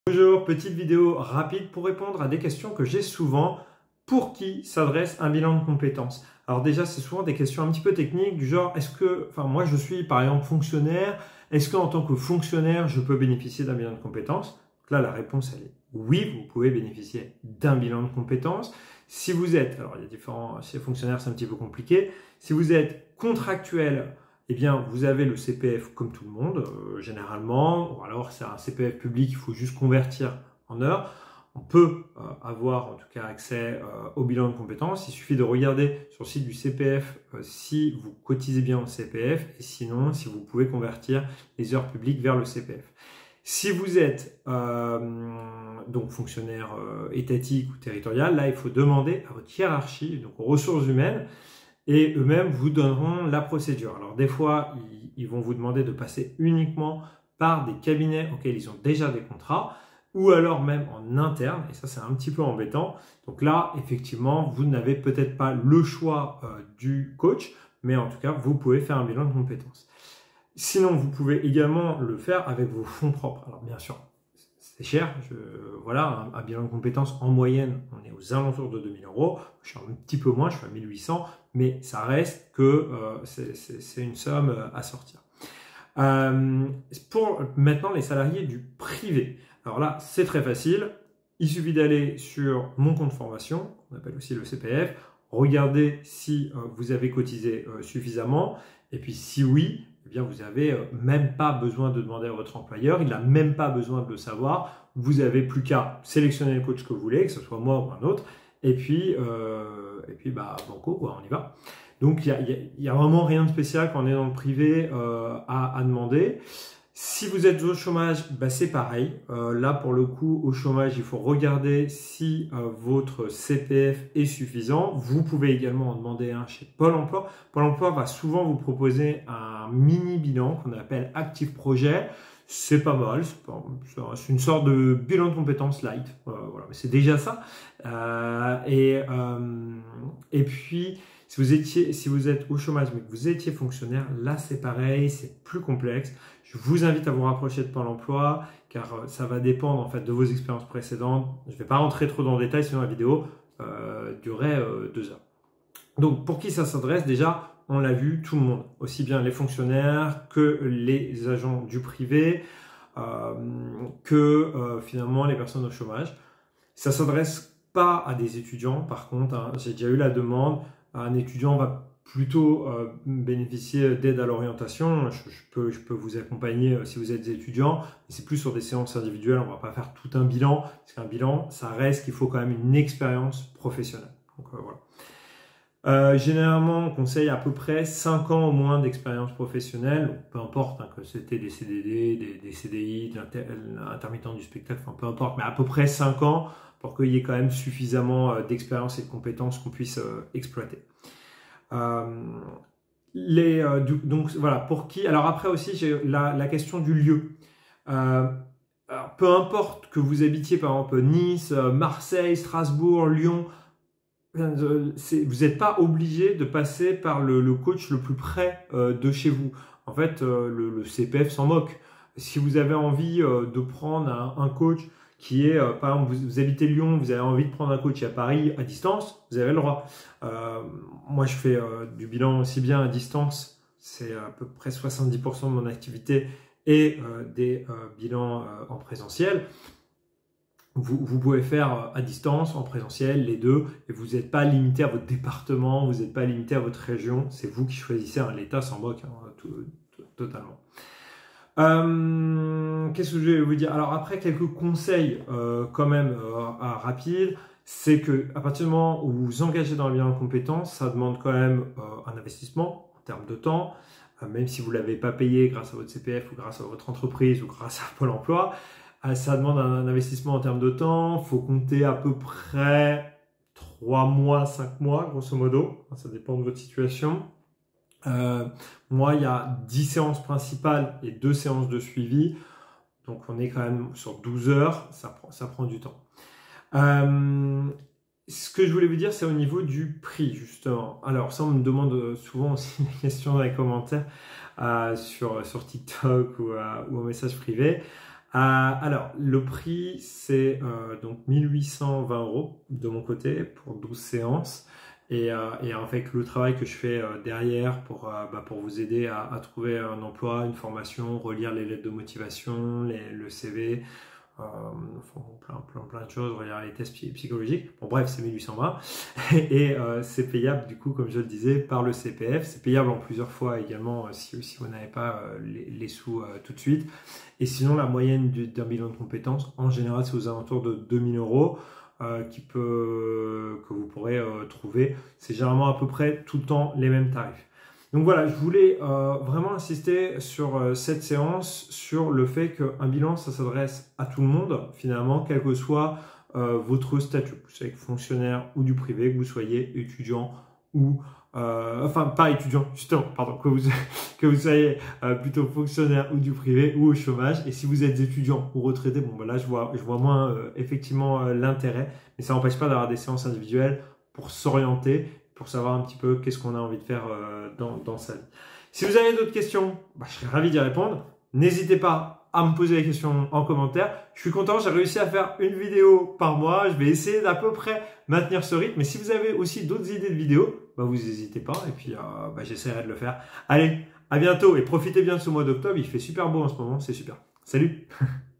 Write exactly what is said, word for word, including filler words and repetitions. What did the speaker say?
Bonjour, petite vidéo rapide pour répondre à des questions que j'ai souvent. Pour qui s'adresse un bilan de compétences? Alors déjà, c'est souvent des questions un petit peu techniques du genre, est-ce que, enfin moi je suis par exemple fonctionnaire, est-ce qu'en tant que fonctionnaire, je peux bénéficier d'un bilan de compétences? Donc là, la réponse elle est oui, vous pouvez bénéficier d'un bilan de compétences. Si vous êtes, alors il y a différents, chez les fonctionnaires c'est un petit peu compliqué, si vous êtes contractuel, eh bien, vous avez le C P F comme tout le monde, euh, généralement, ou alors c'est un C P F public, il faut juste convertir en heures. On peut euh, avoir en tout cas accès euh, au bilan de compétences. Il suffit de regarder sur le site du C P F euh, si vous cotisez bien au C P F et sinon si vous pouvez convertir les heures publiques vers le C P F. Si vous êtes euh, donc fonctionnaire euh, étatique ou territorial, là il faut demander à votre hiérarchie, donc aux ressources humaines, et eux-mêmes vous donneront la procédure. Alors des fois, ils, ils vont vous demander de passer uniquement par des cabinets auxquels ils ont déjà des contrats, ou alors même en interne, et ça c'est un petit peu embêtant. Donc là, effectivement, vous n'avez peut-être pas le choix euh, du coach, mais en tout cas, vous pouvez faire un bilan de compétences. Sinon, vous pouvez également le faire avec vos fonds propres. Alors bien sûr, c'est cher. Je, voilà, un, un bilan de compétences en moyenne, on est aux alentours de deux mille euros. Je suis un petit peu moins, je suis à mille huit cents, mais ça reste que euh, c'est une somme à sortir. Euh, pour maintenant les salariés du privé. Alors là, c'est très facile. Il suffit d'aller sur mon compte formation, on appelle aussi le C P F, regarder si euh, vous avez cotisé euh, suffisamment, et puis si oui, eh bien vous n'avez euh, même pas besoin de demander à votre employeur, il n'a même pas besoin de le savoir. Vous n'avez plus qu'à sélectionner le coach que vous voulez, que ce soit moi ou un autre, et puis, euh, et puis bah, banco, quoi, on y va. Donc, il n'y a, y a vraiment rien de spécial quand on est dans le privé euh, à, à demander. Si vous êtes au chômage, bah, c'est pareil. Euh, là, pour le coup, au chômage, il faut regarder si euh, votre C P F est suffisant. Vous pouvez également en demander un chez Pôle emploi. Pôle emploi va souvent vous proposer un mini bilan qu'on appelle Active Projet. C'est pas mal, c'est une sorte de bilan de compétences light. Euh, voilà, mais c'est déjà ça. Euh, et, euh, et puis, si vous, étiez, si vous êtes au chômage mais que vous étiez fonctionnaire, là c'est pareil, c'est plus complexe. Je vous invite à vous rapprocher de Pôle emploi car ça va dépendre en fait de vos expériences précédentes. Je ne vais pas rentrer trop dans le détail sinon la vidéo euh, durerait euh, deux heures. Donc pour qui ça s'adresse? Déjà, on l'a vu, tout le monde, aussi bien les fonctionnaires que les agents du privé, euh, que euh, finalement les personnes au chômage. Ça s'adresse pas à des étudiants, par contre, hein, j'ai déjà eu la demande. Un étudiant va plutôt euh, bénéficier d'aide à l'orientation. Je, je, peux, je peux vous accompagner euh, si vous êtes étudiant, mais c'est plus sur des séances individuelles. On ne va pas faire tout un bilan, parce qu'un bilan, ça reste qu'il faut quand même une expérience professionnelle. Donc euh, voilà. Euh, généralement, on conseille à peu près cinq ans au moins d'expérience professionnelle, donc, peu importe hein, que c'était des C D D, des, des C D I, de l'intermittent du spectacle, enfin peu importe, mais à peu près cinq ans pour qu'il y ait quand même suffisamment euh, d'expérience et de compétences qu'on puisse euh, exploiter. Euh, les, euh, du, donc voilà, pour qui? Alors après aussi, j'ai la, la question du lieu. Euh, alors, peu importe que vous habitiez par exemple Nice, Marseille, Strasbourg, Lyon, vous n'êtes pas obligé de passer par le, le coach le plus près euh, de chez vous. En fait, euh, le, le C P F s'en moque. Si vous avez envie euh, de prendre un, un coach qui est, euh, par exemple, vous, vous habitez Lyon, vous avez envie de prendre un coach à Paris à distance, vous avez le droit. Euh, moi, je fais euh, du bilan aussi bien à distance, c'est à peu près soixante-dix pour cent de mon activité, et euh, des euh, bilans euh, en présentiel. Vous, vous pouvez faire à distance, en présentiel, les deux, et vous n'êtes pas limité à votre département, vous n'êtes pas limité à votre région, c'est vous qui choisissez, hein, l'État s'en moque hein, tout, tout, totalement. Euh, Qu'est-ce que je vais vous dire? Alors après, quelques conseils euh, quand même euh, rapides, c'est que à partir du moment où vous vous engagez dans le bilan de compétences, ça demande quand même euh, un investissement en termes de temps, euh, même si vous ne l'avez pas payé grâce à votre C P F ou grâce à votre entreprise ou grâce à Pôle emploi. Ça demande un investissement en termes de temps. Il faut compter à peu près trois mois, cinq mois, grosso modo. Ça dépend de votre situation. Euh, moi, il y a dix séances principales et deux séances de suivi. Donc, on est quand même sur douze heures. Ça prend, ça prend du temps. Euh, ce que je voulais vous dire, c'est au niveau du prix, justement. Alors, ça, on me demande souvent aussi des questions dans les commentaires euh, sur, sur TikTok ou, euh, ou en message privé. alors, le prix, c'est euh, donc mille huit cent vingt euros de mon côté pour douze séances. Et, euh, et avec le travail que je fais euh, derrière pour, euh, bah, pour vous aider à, à trouver un emploi, une formation, relire les lettres de motivation, les, le C V, euh, enfin, plein, plein, plein de choses, relire les tests psychologiques. Bon, bref, c'est mille huit cent vingt. Et euh, c'est payable, du coup, comme je le disais, par le C P F. C'est payable en plusieurs fois également euh, si, si vous n'avez pas euh, les, les sous euh, tout de suite. Et sinon, la moyenne d'un bilan de compétences, en général, c'est aux alentours de deux mille euros. Euh, qui peut, que vous pourrez euh, trouver. C'est généralement à peu près tout le temps les mêmes tarifs. Donc voilà, je voulais euh, vraiment insister sur euh, cette séance, sur le fait qu'un bilan, ça s'adresse à tout le monde, finalement, quel que soit euh, votre statut. Vous soyez fonctionnaire ou du privé, que vous soyez étudiant ou... Euh, enfin, pas étudiant, justement, pardon, que vous, que vous soyez euh, plutôt fonctionnaire ou du privé ou au chômage. Et si vous êtes étudiant ou retraité, bon, ben là, je vois, je vois moins euh, effectivement euh, l'intérêt. Mais ça n'empêche pas d'avoir des séances individuelles pour s'orienter, pour savoir un petit peu qu'est-ce qu'on a envie de faire euh, dans, dans sa vie. Si vous avez d'autres questions, bah, je serais ravi d'y répondre. N'hésitez pas à me poser des questions en commentaire. Je suis content, j'ai réussi à faire une vidéo par mois. Je vais essayer d'à peu près maintenir ce rythme. Mais si vous avez aussi d'autres idées de vidéos, bah, vous n'hésitez pas. Et puis, euh, bah, j'essaierai de le faire. Allez, à bientôt et profitez bien de ce mois d'octobre. Il fait super beau en ce moment, c'est super. Salut!